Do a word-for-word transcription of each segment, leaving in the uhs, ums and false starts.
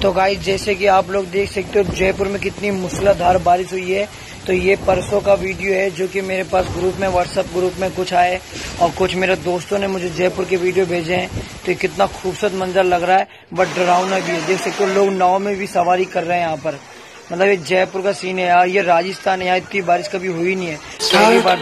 तो गाइस जैसे कि आप लोग देख सकते हो जयपुर में कितनी मूसलाधार बारिश हुई है। तो ये परसों का वीडियो है जो कि मेरे पास ग्रुप में व्हाट्सएप ग्रुप में कुछ आए और कुछ मेरे दोस्तों ने मुझे जयपुर के वीडियो भेजे हैं। तो ये कितना खूबसूरत मंजर लग रहा है बट डरावना भी है। देख सकते हो लोग नाव में भी सवारी कर रहे हैं यहाँ पर। मतलब ये जयपुर का सीन है यार। ये राजस्थान है, यहाँ इतनी बारिश कभी हुई नहीं है। पहली बार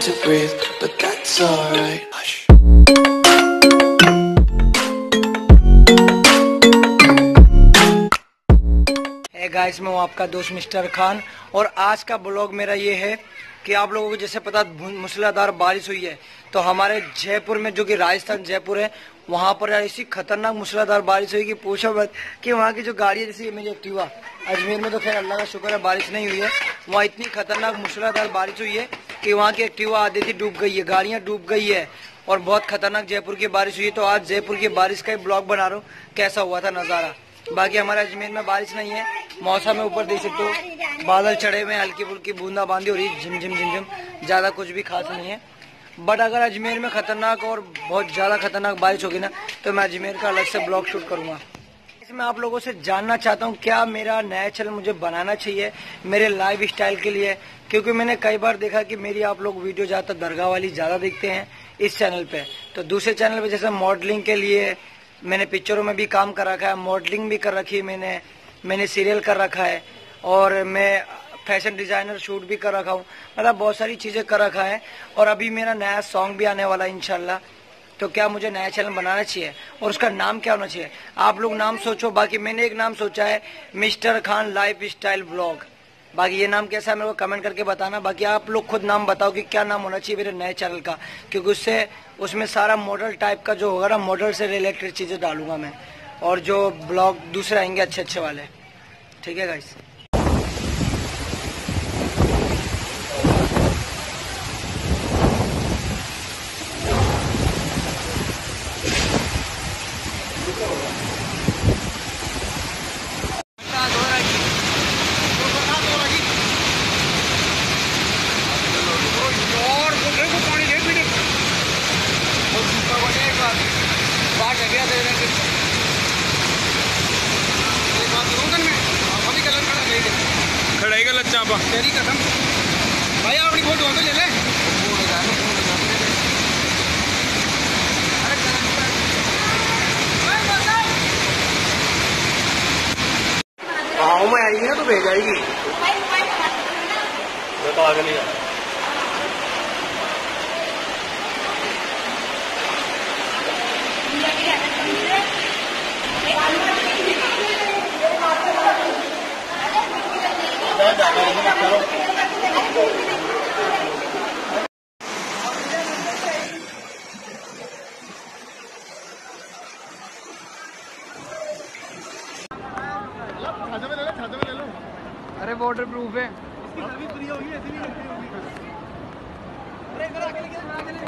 गाइस मैं हूँ आपका दोस्त मिस्टर खान और आज का ब्लॉग मेरा ये है कि आप लोगों को जैसे पता मूसलाधार बारिश हुई है तो हमारे जयपुर में जो कि राजस्थान जयपुर है वहाँ पर ऐसी खतरनाक मूसलाधार बारिश हुई कि पूछो मत कि वहाँ की जो गाड़ी है जैसे मेरी एक्टिवा अजमेर में तो खैर अल्लाह का शुक्र है बारिश नहीं हुई है। वहाँ इतनी खतरनाक मूसलाधार बारिश हुई है कि वहाँ की एक्टिवा आधी थी डूब गई है, गाड़ियाँ डूब गई है और बहुत खतरनाक जयपुर की बारिश हुई है। तो आज जयपुर की बारिश का ही ब्लॉग बना रहा हूँ कैसा हुआ था नज़ारा। बाकी हमारे अजमेर में बारिश नहीं है, मौसम में ऊपर देख सकते हो बादल चढ़े हुए हैं, हल्की फुल्की बूंदा बांदी हो रही है, झिम झिम झिम झिम, ज्यादा कुछ भी खास नहीं है। बट अगर अजमेर में खतरनाक और बहुत ज्यादा खतरनाक बारिश होगी ना तो मैं अजमेर का अलग से ब्लॉग शूट करूंगा। इसमें आप लोगों से जानना चाहता हूँ क्या मेरा नया चैनल मुझे बनाना चाहिए मेरे लाइफ स्टाइल के लिए, क्योंकि मैंने कई बार देखा कि मेरी आप लोग वीडियो ज्यादातर दरगाह वाली ज्यादा देखते हैं इस चैनल पे। तो दूसरे चैनल पे जैसे मॉडलिंग के लिए मैंने पिक्चरों में भी काम कर रखा है, मॉडलिंग भी कर रखी है मैंने मैंने सीरियल कर रखा है और मैं फैशन डिजाइनर शूट भी कर रखा हूँ। मतलब बहुत सारी चीजें कर रखा है और अभी मेरा नया सॉन्ग भी आने वाला है इंशाल्लाह। तो क्या मुझे नया चैनल बनाना चाहिए और उसका नाम क्या होना चाहिए आप लोग नाम सोचो। बाकी मैंने एक नाम सोचा है mister Khan lifestyle blog. बाकी ये नाम कैसा है मेरे को कमेंट करके बताना। बाकी आप लोग खुद नाम बताओ कि क्या नाम होना चाहिए मेरे नए चैनल का, क्योंकि उससे उसमें सारा मॉडल टाइप का जो होगा ना मॉडल से रिलेटेड चीजें डालूंगा मैं और जो ब्लॉग दूसरे आएंगे अच्छे अच्छे वाले। ठीक है गाइस। खड़ाई का लच्चा पा तेरी कसम भाई अपनी फोटो तो ले ले। गाँव में आएगी ना तो भेज आएगी तो आगे नहीं जा अरे वाटर प्रूफ है। इसकी सर्विस फ्री होगी ऐसी नहीं होगी। अरे इधर आगे लेके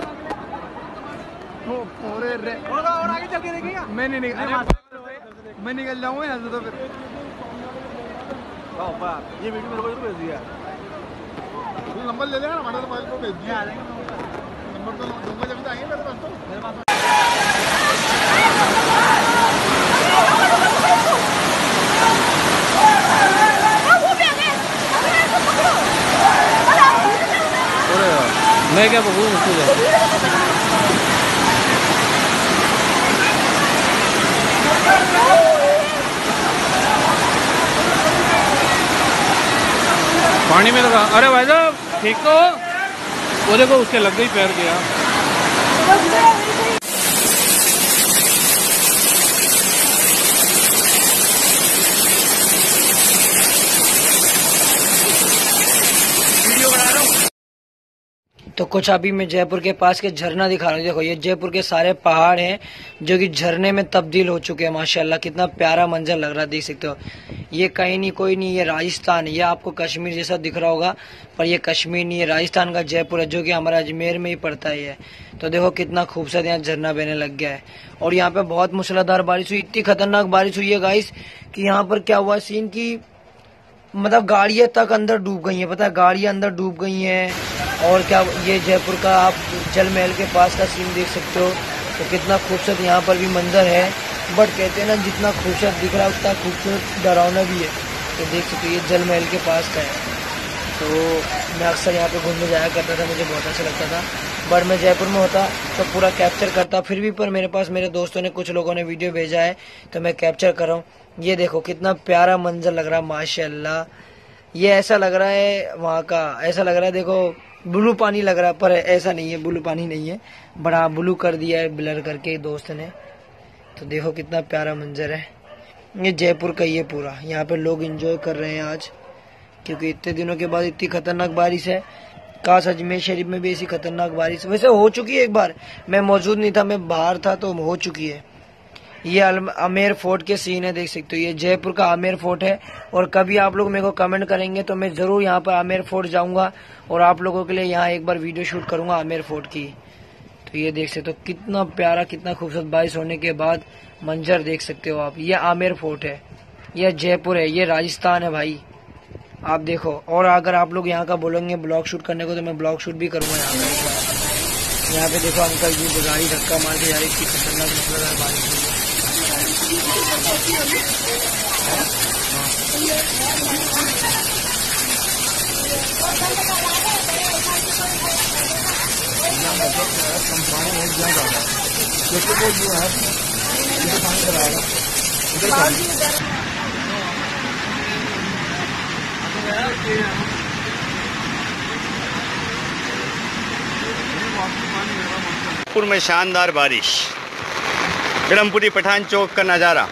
वो पूरे रे होगा और आगे चल के देखिएगा। मैं नहीं निकल मैं निकल जाऊंगा यहाँ से तो फिर ये वीडियो मेरे को जरूर भेज दिया। नंबर ले लेना हमारे मोबाइल को भेज दिया। नंबर तो दूंगा जब आएंगे मेरे पास तो मेरे पास मैं क्या पकड़ूं उसको। पानी में लगा। अरे भाई साहब ठीक तो वो देखो उसके लग गई पैर गया। तो कुछ अभी मैं जयपुर के पास के झरना दिखा रहा हूँ। देखो ये जयपुर के सारे पहाड़ हैं जो कि झरने में तब्दील हो चुके हैं। माशाल्लाह कितना प्यारा मंजर लग रहा है, देख सकते हो। ये कहीं नहीं कोई नहीं, ये राजस्थान है। ये आपको कश्मीर जैसा दिख रहा होगा पर ये कश्मीर नहीं है, राजस्थान का जयपुर है जो कि हमारा अजमेर में ही पड़ता है ये। तो देखो कितना खूबसूरत यहाँ झरना बहने लग गया है और यहाँ पे बहुत मूसलाधार बारिश हुई। इतनी खतरनाक बारिश हुई है गाइस कि यहाँ पर क्या हुआ सीन की मतलब गाड़ियां तक अंदर डूब गई हैं। पता है गाड़ियां अंदर डूब गई हैं। और क्या ये जयपुर का आप जल महल के पास का सीन देख सकते हो। तो कितना खूबसूरत यहाँ पर भी मंजर है बट कहते हैं ना जितना खूबसूरत दिख रहा है उतना खूबसूरत डरावना भी है। तो देख सकते हो ये जल महल के पास का है। तो मैं अक्सर यहाँ पे घूमने जाया करता था, मुझे बहुत अच्छा लगता था। बट मैं जयपुर में होता तो पूरा कैप्चर करता, फिर भी पर मेरे पास मेरे दोस्तों ने कुछ लोगों ने वीडियो भेजा है तो मैं कैप्चर कर रहा हूँ। ये देखो कितना प्यारा मंजर लग रहा है माशाल्लाह। ये ऐसा लग रहा है वहाँ का, ऐसा लग रहा है देखो ब्लू पानी लग रहा है, पर ऐसा नहीं है, ब्लू पानी नहीं है, बड़ा ब्लू कर दिया है ब्लर करके दोस्त ने। तो देखो कितना प्यारा मंजर है। ये जयपुर का ही है पूरा, यहाँ पे लोग एंजॉय कर रहे हैं आज, क्योंकि इतने दिनों के बाद इतनी खतरनाक बारिश है। काश अजमेर शरीफ में भी ऐसी खतरनाक बारिश, वैसे हो चुकी है एक बार, मैं मौजूद नहीं था, मैं बाहर था तो हो चुकी है। ये आमेर फोर्ट के सीन है, देख सकते हो ये जयपुर का आमेर फोर्ट है। और कभी आप लोग मेरे को कमेंट करेंगे तो मैं जरूर यहाँ पर आमेर फोर्ट जाऊंगा और आप लोगों के लिए यहाँ एक बार वीडियो शूट करूंगा आमेर फोर्ट की। तो ये देख सकते हो कितना प्यारा, कितना खूबसूरत बारिश होने के बाद मंजर देख सकते हो आप। ये आमेर फोर्ट है, यह जयपुर है, ये राजस्थान है भाई, आप देखो। और अगर आप लोग यहाँ का बोलेंगे ब्लॉग शूट करने को तो मैं ब्लॉग शूट भी करूंगा यहाँ का। यहाँ पे देखो अंकल जी गाड़ी धक्का मार के जा रही, इतनी खतरनाक मुसलाधार बारिश हुई है। जयपुर में शानदार बारिश, ब्रह्मपुरी पठान चौक का नज़ारा।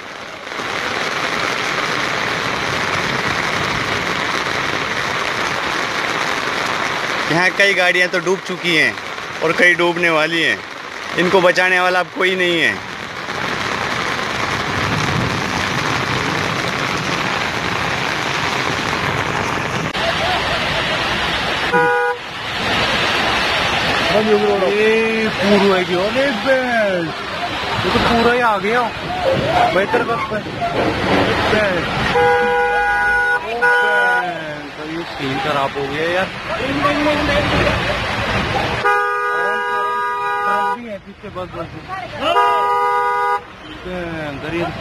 यहाँ कई गाड़ियाँ तो डूब चुकी हैं और कई डूबने वाली हैं, इनको बचाने वाला अब कोई नहीं है। ये पूरा है क्यों नहीं बेल, ये तो पूरा ही आ गया बेहतर वक्त पे। तो ये सीन खराब हो गया यार, भी है पीछे बस बस गरीब।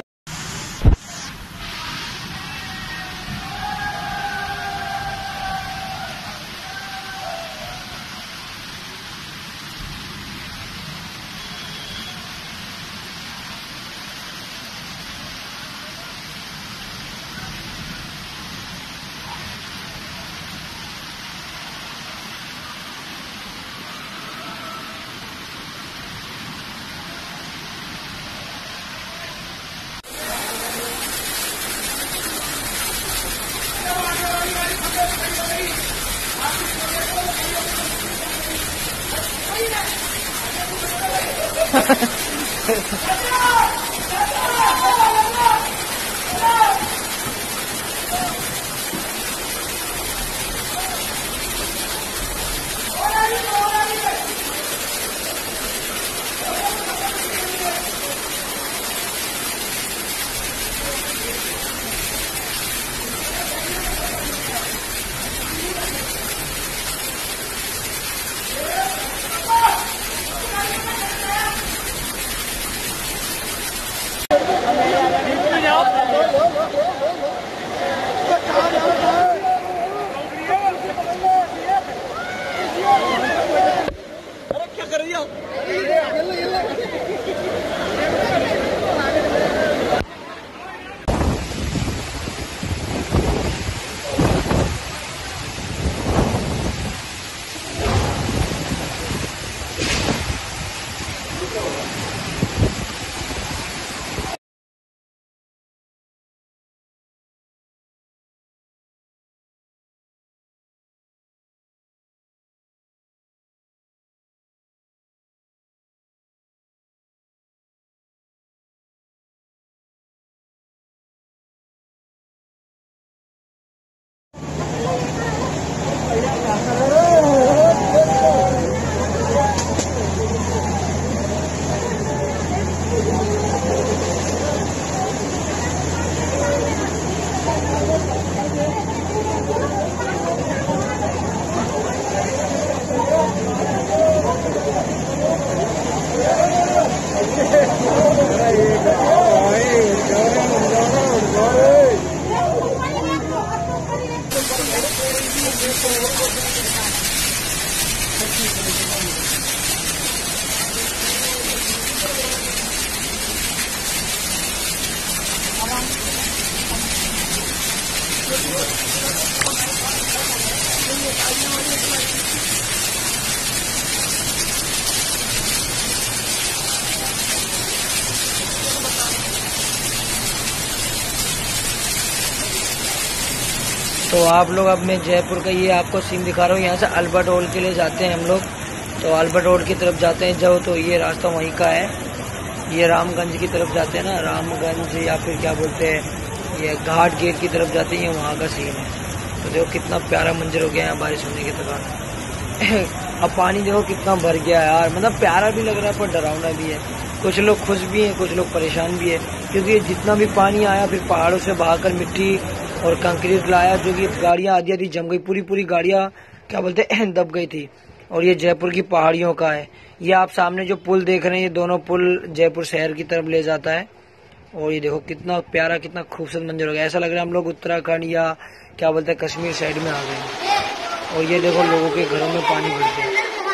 तो आप लोग अब मैं जयपुर का ये आपको सीन दिखा रहा हूँ। यहाँ से अल्बर्ट हॉल के लिए जाते हैं हम लोग, तो अल्बर्ट हॉल की तरफ जाते हैं जब, तो ये रास्ता वहीं का है। ये रामगंज की तरफ जाते हैं ना, रामगंज या फिर क्या बोलते हैं, ये घाट गेट की तरफ जाते हैं, ये वहाँ का सीन है। तो देखो कितना प्यारा मंजर हो गया है बारिश होने के दौरान। अब पानी देखो कितना भर गया है यार, मतलब प्यारा भी लग रहा है पर डरावना भी है। कुछ लोग खुश भी हैं, कुछ लोग परेशान भी है, क्योंकि ये जितना भी पानी आया फिर पहाड़ों से बहाकर मिट्टी और कंक्रीट लाया, जो कि गाड़ियां आधी आधी जम गई, पूरी पूरी गाड़ियां क्या बोलते हैं दब गई थी। और ये जयपुर की पहाड़ियों का है। ये आप सामने जो पुल देख रहे हैं, ये दोनों पुल जयपुर शहर की तरफ ले जाता है। और ये देखो कितना प्यारा, कितना खूबसूरत मंजर हो गया। ऐसा लग रहा है हम लोग उत्तराखंड या क्या बोलते हैं कश्मीर साइड में आ गए हैं। और ये देखो लोगों के घरों में पानी भर गया।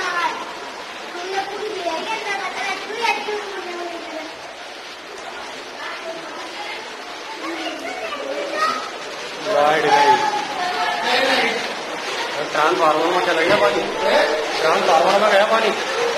ट्रांसफार्मर में चला गया पानी, ट्रांसफार्मर में गया पानी।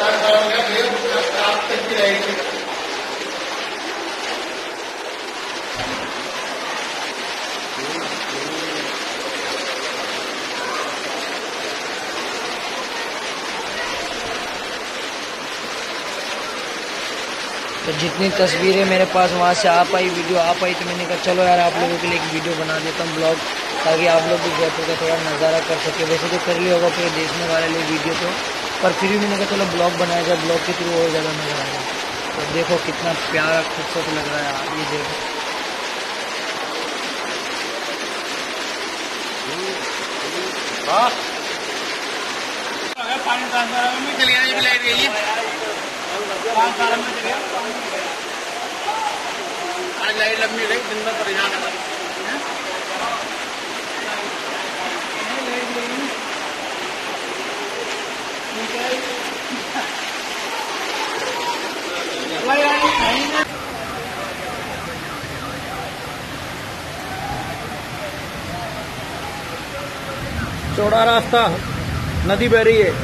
तो जितनी तस्वीरें मेरे पास वहाँ से आ पाई, वीडियो आ पाई, तो मैंने कहा चलो यार आप लोगों के लिए एक वीडियो बना देता हूँ, ब्लॉग, ताकि आप लोग भी जयपुर का थोड़ा नज़ारा कर सके। वैसे तो कर लिया होगा पूरे देखने वाले लिए वीडियो तो, पर फिर भी मैंने कहा चलो ब्लॉग बनाया जाए, ब्लॉग के थ्रू और ज़्यादा मज़ा आएगा। तो देखो कितना प्यारा खूबसूरत लग रहा है यार, ये देखो। आज लाइट लंबी रही, दिन में परेशान है। चौड़ा रास्ता, नदी बह रही है।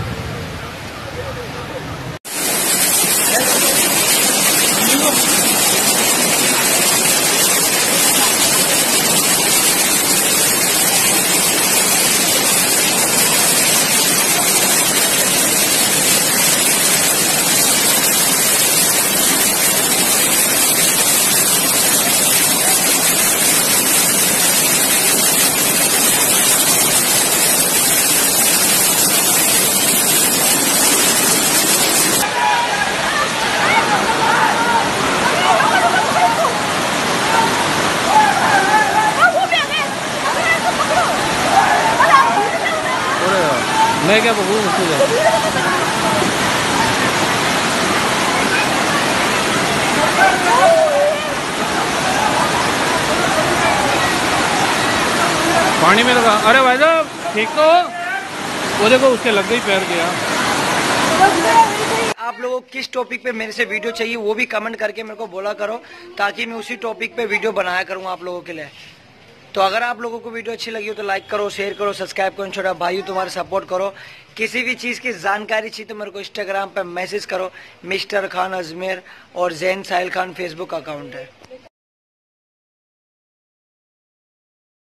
मैं क्या पकड़ूं उसको जाके। पानी में लगा, अरे भाई साहब ठीक तो वो देखो उसके लग गई पैर गया। आप लोगों को किस टॉपिक पे मेरे से वीडियो चाहिए वो भी कमेंट करके मेरे को बोला करो, ताकि मैं उसी टॉपिक पे वीडियो बनाया करूँ आप लोगों के लिए। तो अगर आप लोगों को वीडियो अच्छी लगी हो तो लाइक करो, शेयर करो, सब्सक्राइब करो। छोटा भाई तुम्हारा सपोर्ट करो। किसी भी चीज़ की जानकारी चाहिए तो मेरे को इंस्टाग्राम पे मैसेज करो, मिस्टर खान अजमेर, और जैन साहिल खान फेसबुक अकाउंट है।